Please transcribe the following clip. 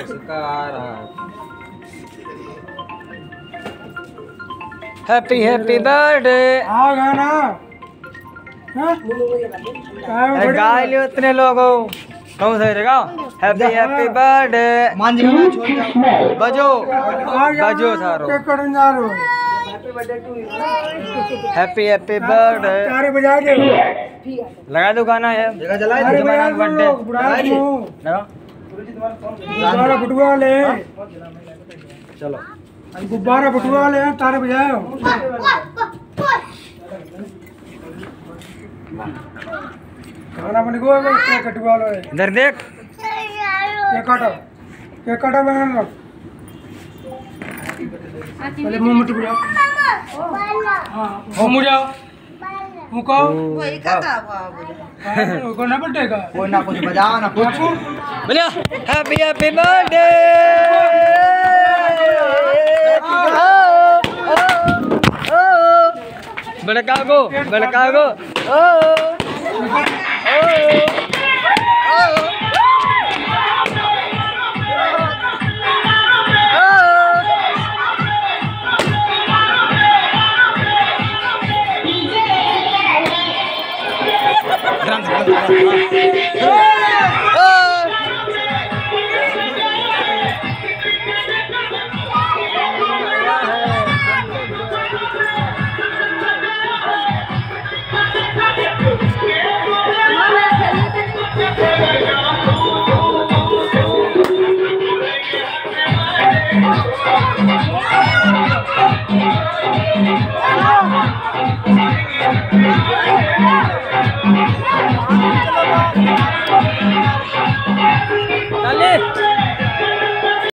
Happy happy birthday. हाँ गाना गा लियो इतने लोगों कौन सही रहेगा। हैप्पी हैप्पी बर्थडे बजो बजो सारो। हैप्पी हैप्पी बर्थडे तारे बजा दो लगा दो गाना है बर्थडे गुब्बारा फुटवा ले। चलो गुब्बारा फुटवा ले तारे बजाओ। खाना बन गया केक कटवा लो। इधर देख केक काटो मैं पहले मुंह मत बुलाओ। हाँ मुझे मुको वही का को ना बटेगा कोई ना कुछ बजाओ ना कुछ बोलिए हैप्पी हैप्पी बर्थडे बड़का गो ओ